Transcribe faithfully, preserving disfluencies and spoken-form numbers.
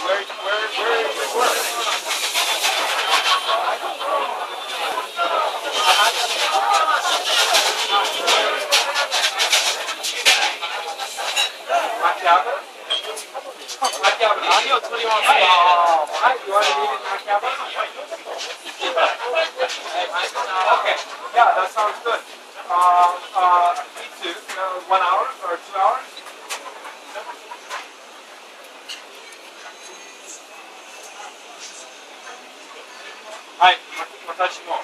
where, where, where is it work? Macchiato? Macchiato,何を作りますか？はい、you want to leave it macchiato? Okay, yeah, that sounds good. Uh, uh, me too. Uh, one hour or two hours? Hi, 私も。